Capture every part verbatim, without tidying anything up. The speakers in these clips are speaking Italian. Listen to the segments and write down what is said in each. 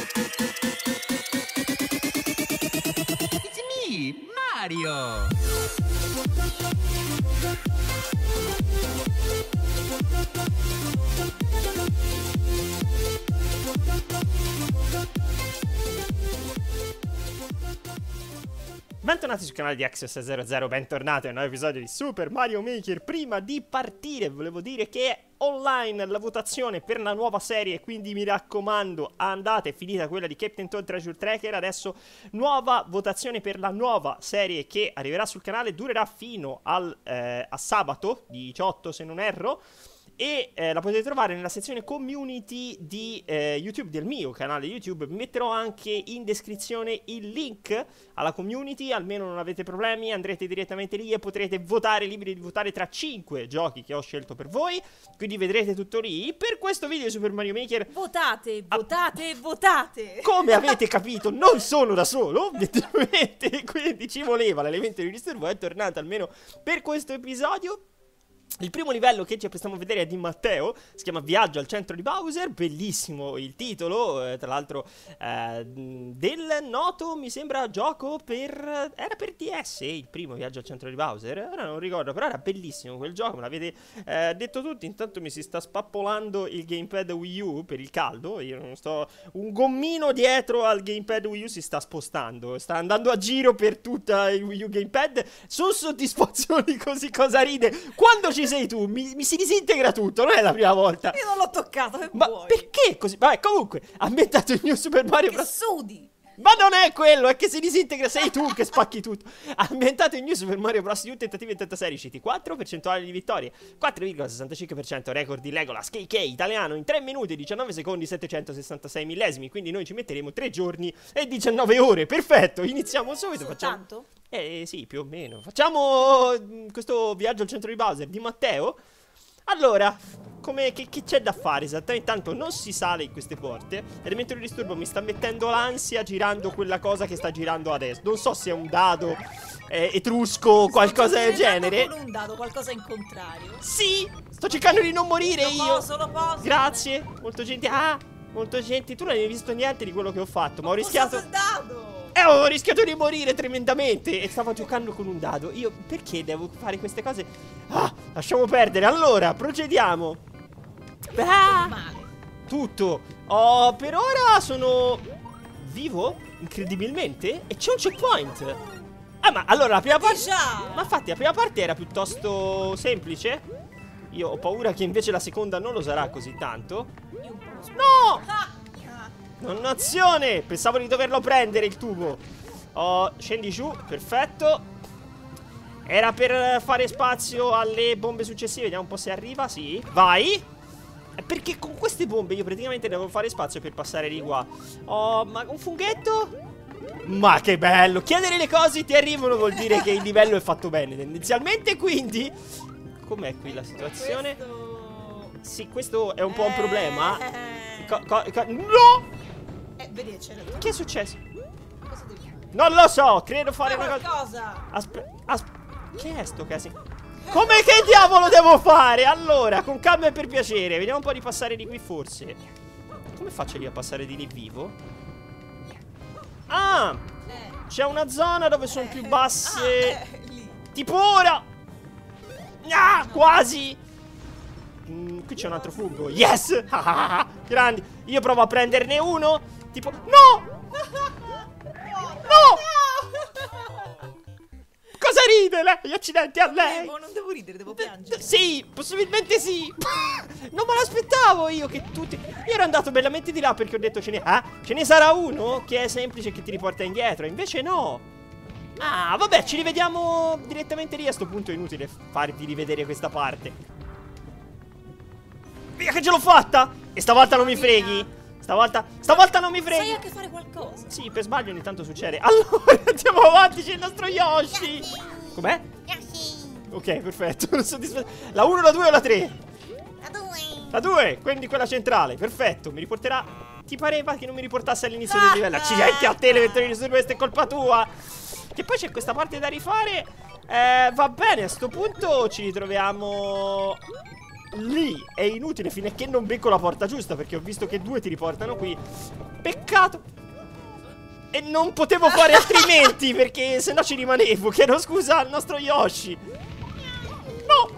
It's me, Mario! Bentornati sul canale di Axios zero zero, bentornati a un nuovo episodio di Super Mario Maker. Prima di partire volevo dire che è online la votazione per la nuova serie, quindi mi raccomando andate, è finita quella di Captain Toad Treasure Tracker, adesso nuova votazione per la nuova serie che arriverà sul canale, durerà fino al, eh, a sabato diciotto se non erro. E eh, la potete trovare nella sezione community di eh, YouTube, del mio canale YouTube. Metterò anche in descrizione il link alla community, almeno non avete problemi, andrete direttamente lì e potrete votare, liberi di votare tra cinque giochi che ho scelto per voi. Quindi vedrete tutto lì. Per questo video di Super Mario Maker votate, votate, ah, votate. Come avete capito non sono da solo, ovviamente, quindi ci voleva l'elemento di disturbo, è tornato almeno per questo episodio. Il primo livello che ci apprestiamo a vedere è di Matteo, si chiama Viaggio al centro di Bowser, bellissimo il titolo, eh, tra l'altro eh, del noto, mi sembra, gioco per... era per D S il primo Viaggio al centro di Bowser, ora non ricordo, però era bellissimo quel gioco, me l'avete eh, detto tutti. Intanto mi si sta spappolando il gamepad Wii U per il caldo, io non sto... un gommino dietro al gamepad Wii U si sta spostando, sta andando a giro per tutta il Wii U gamepad, sono soddisfazioni così, cosa ride, quando ci sei tu, mi, mi si disintegra tutto, non è la prima volta. Io non l'ho toccato, che Ma vuoi? perché così? Vabbè, comunque, ha ambientato il mio Super Mario Che Bros. sudi! Ma non è quello, è che si disintegra, sei tu che spacchi tutto. Ha ambientato il New Super Mario Bros. U tentativi e trentasei riusciti, quattro percentuali di vittorie, quattro virgola sessantacinque per cento record di Legolas K K italiano in tre minuti, diciannove secondi, settecentosessantasei millesimi. Quindi noi ci metteremo tre giorni e diciannove ore. Perfetto, iniziamo subito. Facciamo... Tanto? Eh sì, più o meno. Facciamo questo viaggio al centro di Bowser di Matteo. Allora, come, che, che c'è da fare esattamente? Intanto non si sale in queste porte. Elemento di disturbo mi sta mettendo l'ansia girando quella cosa che sta girando adesso. Non so se è un dado eh, etrusco o qualcosa del genere. Con un dado, qualcosa in contrario. Sì, sto cercando di non morire lo io. Poso, lo poso. Grazie, molto gentile. Ah, molto gentile. Tu non hai visto niente di quello che ho fatto, ma ho Ho rischiato... il dado. Eh, ho rischiato di morire tremendamente. E stavo giocando con un dado. Io perché devo fare queste cose? Ah, lasciamo perdere. Allora, procediamo. Ah, Male. tutto. Oh, per ora sono vivo, incredibilmente. E c'è un checkpoint. Ah, ma allora la prima parte... Già. Ma infatti la prima parte era piuttosto semplice. Io ho paura che invece la seconda non lo sarà così tanto. Io un po' No! ah. Dannazione! Pensavo di doverlo prendere il tubo. Oh, scendi giù, perfetto. Era per fare spazio alle bombe successive. Vediamo un po' se arriva, sì. Vai! Perché con queste bombe io praticamente devo fare spazio per passare di qua. Oh, ma un funghetto? Ma che bello! Chiedere le cose ti arrivano vuol dire che il livello è fatto bene tendenzialmente, quindi... Com'è qui la situazione? Questo... Sì, questo è un po' un problema. Eh... Co co co no! Eh, vedi, c'era tu. Che è successo? Cosa devi fare? Non lo so, credo fare Fai una cosa... qualcosa. Aspetta, aspetta. Che è sto casino? Come che diavolo devo fare? Allora, con calma e per piacere. Vediamo un po' di passare di qui forse. Come faccio lì a passare di lì vivo? Ah! Eh. C'è una zona dove sono Eh. più basse. Ah, eh, lì. Tipo ora! Ah, quasi! Mm, qui c'è un altro fungo. Yes! Grandi. Io provo a prenderne uno. Tipo... No! No! Cosa ride lei? Accidenti a lei! Devo, non devo ridere, devo piangere. Sì, possibilmente sì. Non me l'aspettavo io che tutti... Io ero andato bellamente di là perché ho detto ce ne... Ah, ce ne sarà uno che è semplice che ti riporta indietro. Invece no. Ah, vabbè, ci rivediamo direttamente lì. A sto punto è inutile farvi rivedere questa parte. Via che ce l'ho fatta. E stavolta non mi freghi. Stavolta, stavolta non mi freghi. Sai anche fare qualcosa. Sì, per sbaglio ogni tanto succede. Allora, andiamo avanti, c'è il nostro Yoshi. Com'è? Ok, perfetto. Non soddisfatto. La uno, la due o la tre? La due. La due, quindi quella centrale. Perfetto, mi riporterà. Ti pareva che non mi riportasse all'inizio del livello? Accidenti a te, le vetture di questa è colpa tua. Che poi c'è questa parte da rifare. Eh, va bene, a sto punto ci ritroviamo lì è inutile fino a che non becco la porta giusta, perché ho visto che due ti riportano qui. Peccato. E non potevo fare altrimenti, perché se no ci rimanevo. Chiedo scusa al nostro Yoshi. No.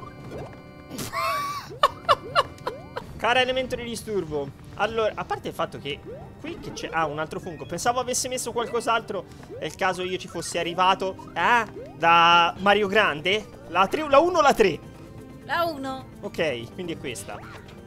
Cara elemento di disturbo. Allora, a parte il fatto che qui che c'è... Ah, un altro fungo. Pensavo avesse messo qualcos'altro. Nel caso io ci fossi arrivato eh, da Mario Grande. La tre, la uno o la tre? La uno. Ok, quindi è questa.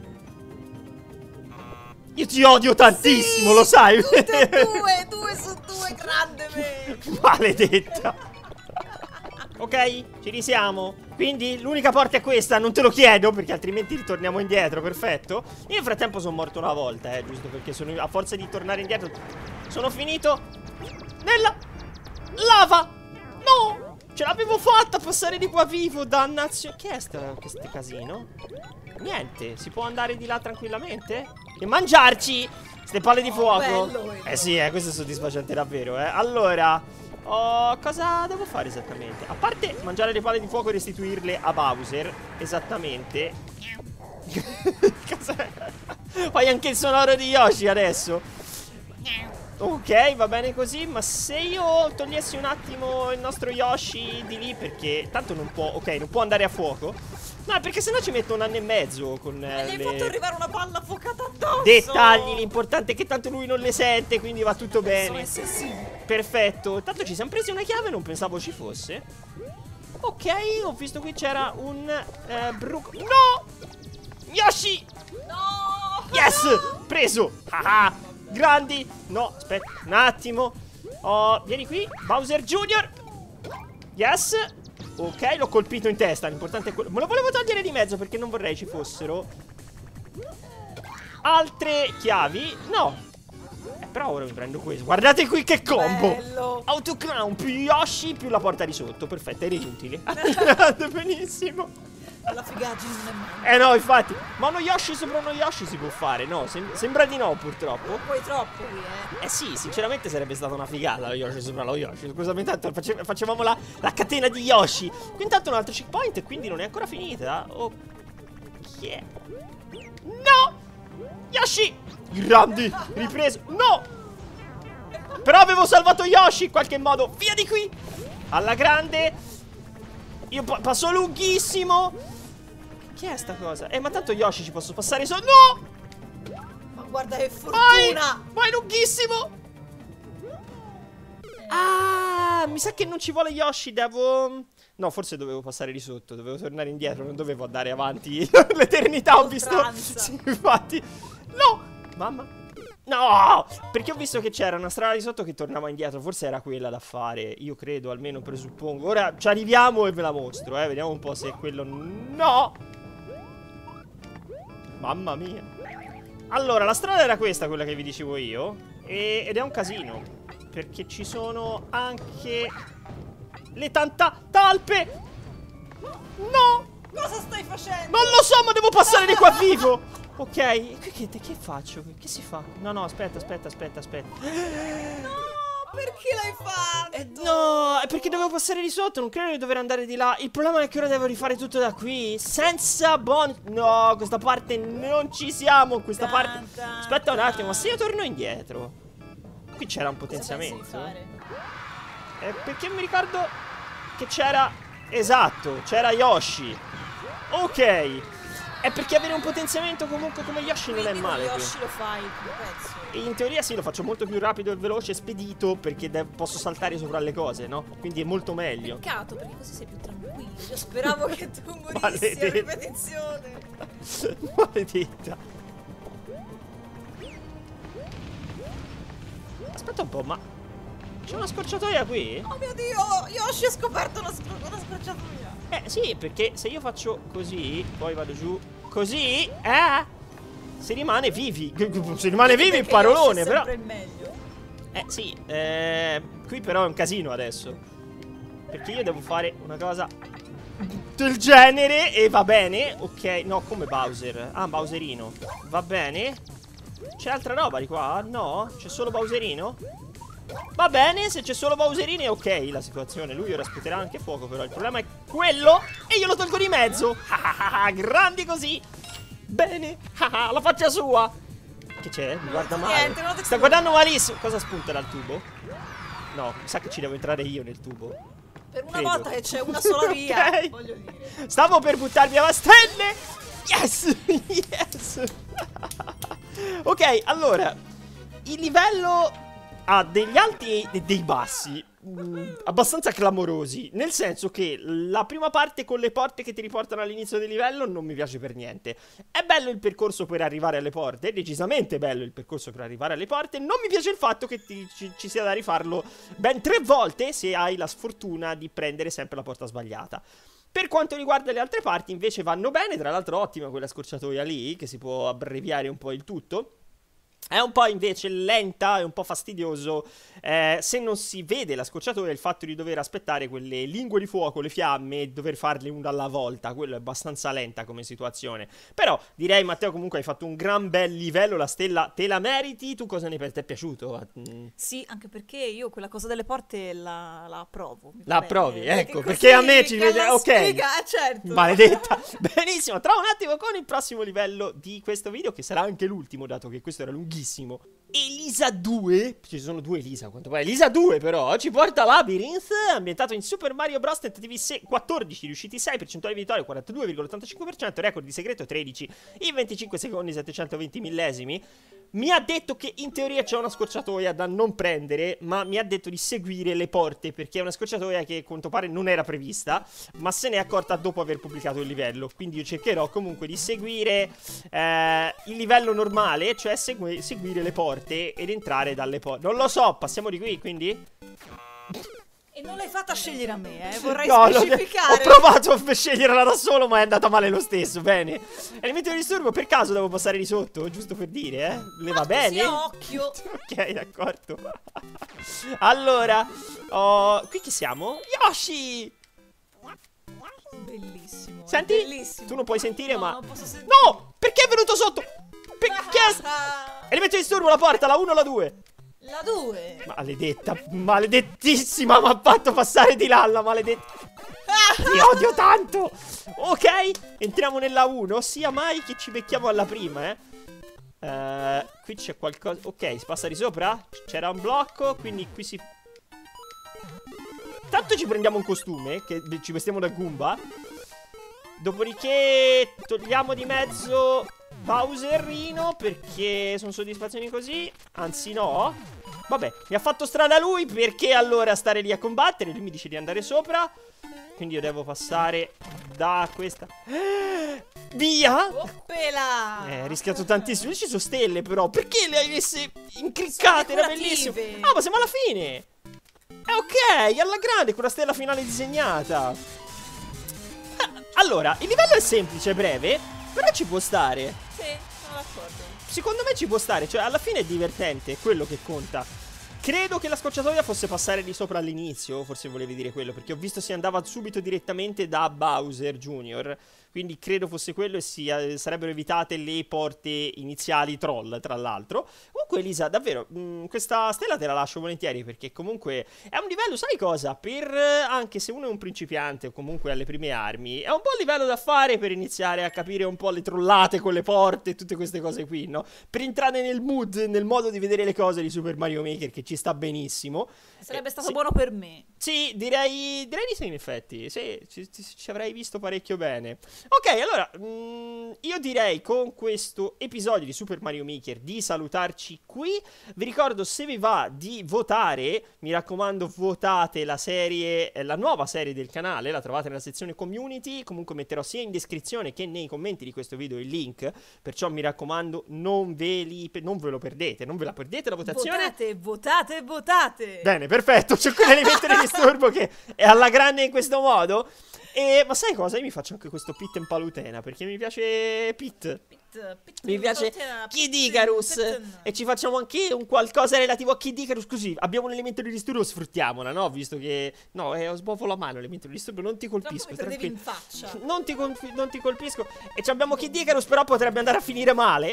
Io ti odio tantissimo, sì, lo sai. Tutte e due, due su due, grande me. Maledetta. Ok, ci risiamo. Quindi l'unica porta è questa, non te lo chiedo perché altrimenti ritorniamo indietro, perfetto. Io nel frattempo sono morto una volta, eh, giusto perché sono, a forza di tornare indietro sono finito nella lava. No, ce l'avevo fatta a passare di qua vivo, dannazione. Che è sta, questo casino? Niente, si può andare di là tranquillamente? E mangiarci ste palle di Oh, fuoco. bello, Eh sì, eh, questo è soddisfacente davvero, eh. Allora... Oh, cosa devo fare esattamente? A parte mangiare le palle di fuoco e restituirle a Bowser. Esattamente. Cos'è? Fai anche il sonoro di Yoshi adesso. Ok, va bene così. Ma se io togliessi un attimo il nostro Yoshi di lì, perché tanto non può. Ok, non può andare a fuoco. No, perché sennò ci metto un anno e mezzo con eh, Gli hai le... fatto arrivare una palla affocata addosso. Dettagli, l'importante è che tanto lui non le sente, quindi va tutto bene. Sì, sì. Perfetto. Tanto ci siamo presi una chiave, non pensavo ci fosse. Ok, ho visto qui c'era un eh, Brook. No! Yoshi! No! Yes! Preso! Ah, grandi! No, aspetta un attimo. Oh, vieni qui, Bowser Junior. Yes! Ok, l'ho colpito in testa. L'importante è quello. Me lo volevo togliere di mezzo perché non vorrei ci fossero altre chiavi. No. Eh, però ora mi prendo questo. Guardate qui che combo. Bello. Autoclown più Yoshi più la porta di sotto. Perfetto, eri utile. Benissimo. La figaggine non è male. Eh no, infatti. Ma uno Yoshi sopra uno Yoshi si può fare. No, sem sembra di no purtroppo. Poi troppo qui, eh. Eh sì, sinceramente sarebbe stata una figata lo Yoshi sopra lo Yoshi. Scusami, intanto face facevamo la, la catena di Yoshi. Qui intanto un altro checkpoint e quindi non è ancora finita. Oh. Chi è? No! Yoshi! Grandi! Ripreso! No! Però avevo salvato Yoshi in qualche modo. Via di qui! Alla grande. Io pa passo lunghissimo. Che è sta cosa? Eh, ma tanto Yoshi ci posso passare solo. No! Ma guarda che Vai! fortuna. Vai lunghissimo! Ah, mi sa che non ci vuole Yoshi, devo... No, forse dovevo passare di sotto, dovevo tornare indietro, non dovevo andare avanti l'eternità, ho visto... Sì, infatti... No! Mamma... No! Perché ho visto che c'era una strada di sotto che tornava indietro, forse era quella da fare, io credo, almeno presuppongo. Ora ci arriviamo e ve la mostro, eh, vediamo un po' se è quello... No! Mamma mia. Allora, la strada era questa, quella che vi dicevo io, e... ed è un casino, perché ci sono anche le tanta talpe. No! Cosa stai facendo? Non lo so, ma devo passare di qua vivo. Ok, e qui che, che faccio? Che si fa? No, no, aspetta, aspetta, aspetta, aspetta. No, perché l'hai fatto? Eh, no, è perché dovevo passare di sotto, non credo di dover andare di là. Il problema è che ora devo rifare tutto da qui, senza bon... No, questa parte non ci siamo, questa Tan, parte... tan, Aspetta un tan. attimo, ma se io torno indietro... Qui c'era un Cosa pensi di potenziamento. fare? Eh, perché mi ricordo che c'era... Esatto, c'era Yoshi. Ok. È perché avere un potenziamento comunque come Yoshi non è Quindi con male. Yoshi qui. lo fai il primo pezzo. In teoria sì, lo faccio molto più rapido e veloce e spedito, perché posso saltare sopra le cose, no? Quindi è molto meglio. Peccato, perché così sei più tranquillo. Io speravo che tu morissi a Maledetta. ripetizione. Maledetta. Aspetta un po', ma c'è una scorciatoia qui? Oh mio Dio, Yoshi ha scoperto una, scro una scorciatoia. Eh sì, perché se io faccio così, poi vado giù così, eh, si rimane vivi. Si rimane vivi il parolone, però. Sempre il meglio. Eh sì, eh, qui però è un casino adesso, perché io devo fare una cosa del genere e va bene. Ok, no, come Bowser. Ah, Bowserino. Va bene. C'è altra roba di qua? No? C'è solo Bowserino? Va bene, se c'è solo Bowserino è ok la situazione. Lui ora sputerà anche fuoco, però il problema è quello. E io lo tolgo di mezzo. Grandi così. Bene. Ah, la faccia sua. Che c'è? Mi guarda male. Niente, non ti- Sta guardando malissimo. Cosa spunta dal tubo? No, mi sa che ci devo entrare io nel tubo. Per una Credo. volta che c'è una sola via. Ok. Voglio dire. Stavo per buttarmi a stelle. Yes. Yes. Ok, allora, il livello ha degli alti e dei bassi mh, abbastanza clamorosi. Nel senso che la prima parte con le porte che ti riportano all'inizio del livello non mi piace per niente. È bello il percorso per arrivare alle porte, decisamente bello il percorso per arrivare alle porte. Non mi piace il fatto che ti, ci, ci sia da rifarlo ben tre volte se hai la sfortuna di prendere sempre la porta sbagliata. Per quanto riguarda le altre parti invece vanno bene. Tra l'altro ottima quella scorciatoia lì, che si può abbreviare un po' il tutto. È un po' invece lenta, è un po' fastidioso eh, se non si vede la scorciatoia, il fatto di dover aspettare quelle lingue di fuoco, le fiamme, e dover farle una alla volta. Quello è abbastanza lenta come situazione. Però direi, Matteo, comunque hai fatto un gran bel livello, la stella te la meriti. Tu cosa ne pensi? Ti è piaciuto? Mm. Sì, anche perché io quella cosa delle porte la, la approvo. mi La va bene. approvi, ecco, Così, perché a me ci che vede- la ok. spiega, eh, certo. Maledetta. Benissimo, tra un attimo con il prossimo livello di questo video, che sarà anche l'ultimo, dato che questo era lunghissimo. Elisa due, ci sono due Elisa a quanto pare. Elisa due però ci porta a Labyrinth, ambientato in Super Mario Bros. Tentativi quattordici, riusciti sei, percentuale di vittoria quarantadue virgola ottantacinque per cento, record di segreto tredici in venticinque secondi settecentoventi millesimi. Mi ha detto che in teoria c'è una scorciatoia da non prendere, ma mi ha detto di seguire le porte, perché è una scorciatoia che a quanto pare non era prevista, ma se ne è accorta dopo aver pubblicato il livello. Quindi io cercherò comunque di seguire eh, il livello normale, cioè segui seguire le porte ed entrare dalle porte. Non lo so, passiamo di qui, quindi? E non l'hai fatta scegliere a me, eh. Vorrei No, l'ho- specificare. ho provato a sceglierla da solo, ma è andata male lo stesso. Bene. Elemento di disturbo, per caso devo passare di sotto? Giusto per dire, eh? Le va Ma bene? così a occhio. Ok, d'accordo. Allora, oh, qui chi siamo? Yoshi! Bellissimo. Senti? Bellissimo. Tu non puoi sentire, No, ma... non posso sentire. No! Perché è venuto sotto? Perché? Ah, Elemento di disturbo, la porta, la uno o la due? la due. Maledetta, maledettissima, mi ha fatto passare di là la maledetta. Ti odio tanto. Ok, entriamo nella uno. Sia mai che ci becchiamo alla prima, eh. Uh, qui c'è qualcosa. Ok, si passa di sopra. C'era un blocco, quindi qui si... Tanto ci prendiamo un costume, che ci vestiamo da Goomba. Dopodiché togliamo di mezzo Bowserino, perché sono soddisfazioni così. Anzi no. Vabbè, mi ha fatto strada lui, perché allora stare lì a combattere. Lui mi dice di andare sopra, quindi io devo passare da questa. Via. Oppela. Eh, ho rischiato tantissimo. Ci sono stelle però. Perché le hai messe incriccate? Era bellissimo. decorative. Ah, ma siamo alla fine. Eh, ok, alla grande, con la stella finale disegnata. Allora, il livello è semplice, breve, però ci può stare. Sì, sono d'accordo. Secondo me ci può stare, cioè alla fine è divertente, è quello che conta. Credo che la scocciatoia fosse passare di sopra all'inizio, forse volevi dire quello, perché ho visto si andava subito direttamente da Bowser Junior, quindi credo fosse quello e si, eh, sarebbero evitate le porte iniziali troll, tra l'altro. Comunque Elisa, davvero, mh, questa stella te la lascio volentieri, perché comunque è un livello, sai cosa? Per, eh, anche se uno è un principiante o comunque alle prime armi, è un po' il livello da fare per iniziare a capire un po' le trollate con le porte e tutte queste cose qui, no? Per entrare nel mood, nel modo di vedere le cose di Super Mario Maker, che ci sta benissimo. Sarebbe Eh, stato sì. buono per me. Sì, direi, direi di sì, in effetti. Sì, ci, ci, ci avrei visto parecchio bene. Ok, allora, mm, io direi con questo episodio di Super Mario Maker di salutarci qui. Vi ricordo, se vi va, di votare. Mi raccomando, votate la serie, eh, la nuova serie del canale. La trovate nella sezione community. Comunque metterò sia in descrizione che nei commenti di questo video il link. Perciò mi raccomando, non ve, li, non ve lo perdete. Non ve la perdete la votazione. Votate, votate, votate. Bene, perfetto, c'è quell'elemento di disturbo che è alla grande in questo modo. E, ma sai cosa? Io mi faccio anche questo Pit and Palutena, perché mi piace Pit. Pit, pit, Mi piace Palutena, Kid pit, Icarus. pit. E ci facciamo anche un qualcosa relativo a Kid Icarus, così abbiamo un elemento di disturbo, sfruttiamola, no? Visto che... No, eh, ho sbofo la mano, l'elemento di disturbo, non ti colpisco, Troppo mi credevi tranquillo. in faccia. Non ti, colpi- non ti colpisco. E ci abbiamo Kid Icarus, però potrebbe andare a finire male.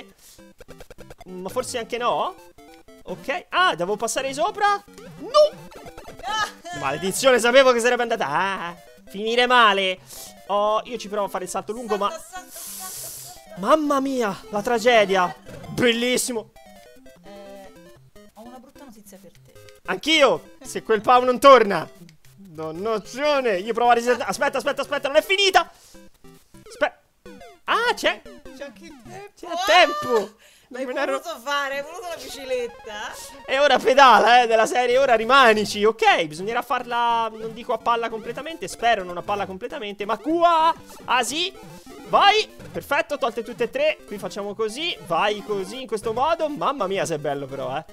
Ma forse anche no? Ok. Ah, devo passare sopra? No! Maledizione, sapevo che sarebbe andata. Ah, finire male. Oh, io ci provo a fare il salto lungo, ma... Mamma mia, la tragedia. Bellissimo. Eh, ho una brutta notizia per te. Anch'io, se quel Pau non torna. Dannazione. Io provo a risettare. Aspetta, aspetta, aspetta, non è finita. Aspetta. Ah, c'è. C'è anche il tempo. C'è tempo. L'hai Non me ne voluto fare, hai voluto la bicicletta. E ora pedala, eh, della serie, ora rimanici. Ok, bisognerà farla, non dico a palla completamente, spero non a palla completamente, ma qua, ah sì, vai, perfetto, tolte tutte e tre. Qui facciamo così, vai così, in questo modo. Mamma mia, se è bello però, eh.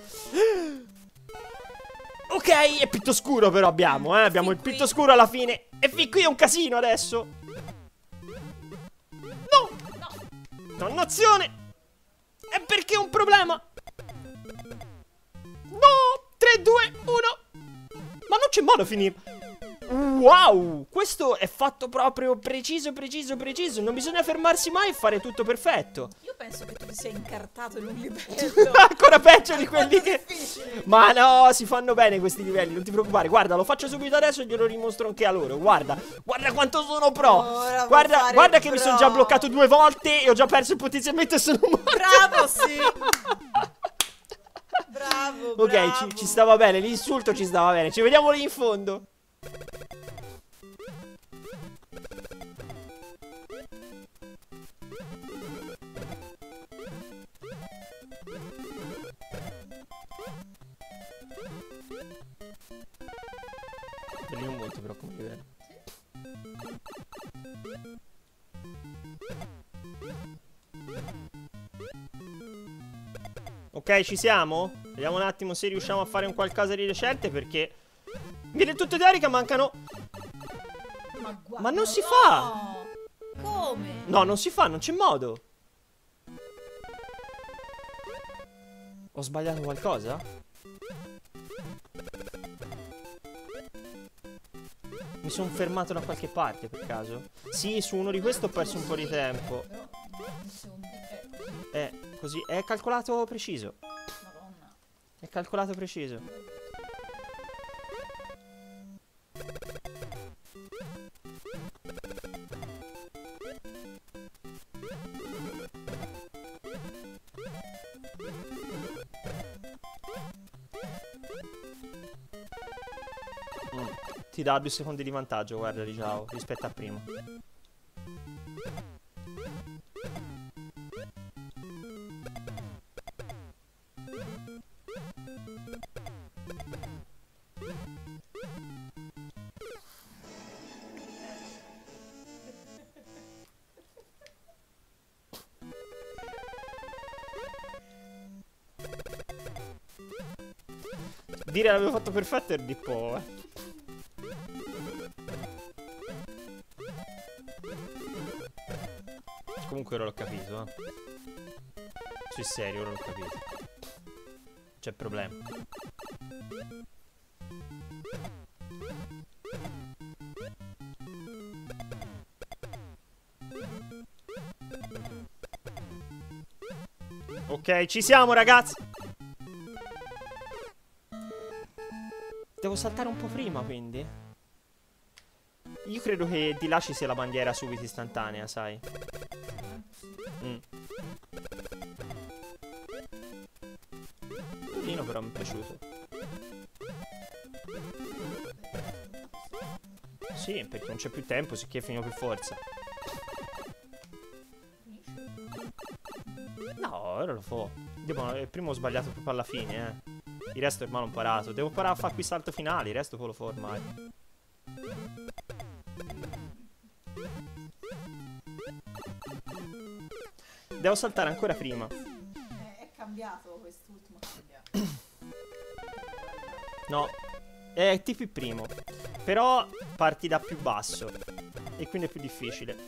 Ok, è pitto scuro però abbiamo, eh, abbiamo il pitto scuro alla fine. E fin qui è un casino adesso. No, No. dannazione. È perché è un problema. No, tre, due, uno. Ma non c'è modo a finire. Wow, questo è fatto proprio preciso, preciso, preciso. Non bisogna fermarsi mai e fare tutto perfetto. Io penso che tu ti sia incartato in un livello. Ancora peggio di quelli Quanto che... difficile. Ma no, si fanno bene questi livelli, non ti preoccupare. Guarda, lo faccio subito adesso e glielo dimostro anche a loro. Guarda, guarda quanto sono pro. Ora Guarda, vuoi guarda fare che mi pro. sono già bloccato due volte e ho già perso il potenziamento e sono morto. Bravo, sì. Bravo, Ok, bravo. ci, ci stava bene, l'insulto ci stava bene. Ci vediamo lì in fondo. Bellino molto però come livello. Ok, ci siamo? Vediamo un attimo se riusciamo a fare un qualcosa di decente perché viene tutto teorica, mancano... Ma, guarda, Ma non si no. fa! Come? No, non si fa, non c'è modo. Ho sbagliato qualcosa? Mi sono fermato da qualche parte per caso? Sì, su uno di questi ho perso un po' di tempo. Però, un secondo, eh, Eh, così, è calcolato preciso. Madonna. È calcolato preciso. Mm. Ti dà due secondi di vantaggio, guarda, diciamo, rispetto a prima. Dire l'avevo fatto perfetto è di po', eh. Comunque ora l'ho capito, eh. Sul serio, ora l'ho capito. C'è problema. Ok, ci siamo ragazzi. Devo saltare un po' prima, quindi. Io credo che di là ci sia la bandiera subito istantanea, sai. Mm. Bellino però mi è piaciuto. Sì, perché non c'è più tempo, sicché finito per forza. No, ora lo fa. Io il primo ho sbagliato proprio alla fine, eh. Il resto ormai l'ho imparato. Devo imparare a fare qui salto finale, il resto poi lo fa ormai. Devo saltare ancora prima. È, è cambiato quest'ultimo. No, è tipo il primo. Però parti da più basso e quindi è più difficile.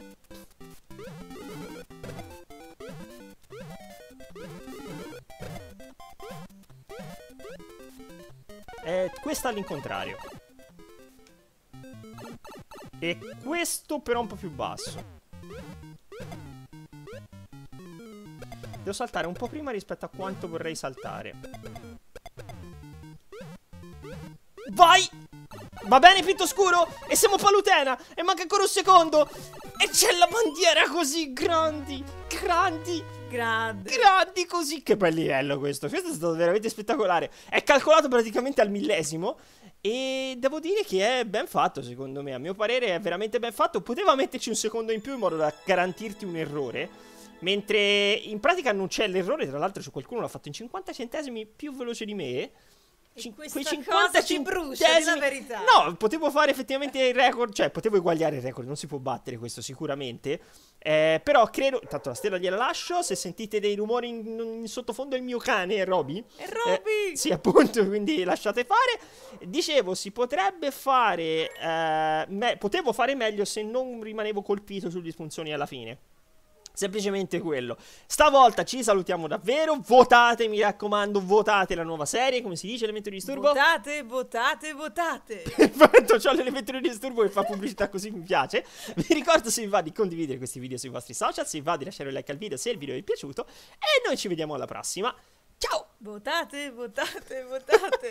E questo all'incontrario. E questo però un po' più basso. Devo saltare un po' prima rispetto a quanto vorrei saltare. Vai! Va bene, pitto scuro! E siamo Palutena! E manca ancora un secondo! E c'è la bandiera così grandi! grandi, Grande. grandi così. Che bel livello questo. Questo è stato veramente spettacolare. È calcolato praticamente al millesimo. E devo dire che è ben fatto, secondo me. A mio parere è veramente ben fatto. Poteva metterci un secondo in più in modo da garantirti un errore, mentre in pratica non c'è l'errore. Tra l'altro, se qualcuno l'ha fatto in cinquanta centesimi più veloce di me. E questa Quei cosa ci brucia, di la verità. No, potevo fare effettivamente il record. Cioè, potevo eguagliare il record. Non si può battere questo sicuramente. eh, Però credo. Tanto la stella gliela lascio. Se sentite dei rumori in, in sottofondo è il mio cane, è Roby. È Roby! eh, Sì, appunto, quindi lasciate fare. Dicevo, si potrebbe fare eh, me- Potevo fare meglio se non rimanevo colpito sugli spunzoni alla fine. Semplicemente quello. Stavolta ci salutiamo davvero. Votate, mi raccomando, votate la nuova serie. Come si dice, elemento di disturbo? Votate, votate, votate. Perfetto, c'ho l'elemento di disturbo che fa pubblicità, così mi piace. Vi ricordo, se vi va, di condividere questi video sui vostri social. Se vi va, di lasciare un like al video se il video vi è piaciuto. E noi ci vediamo alla prossima. Ciao! Votate, votate, votate.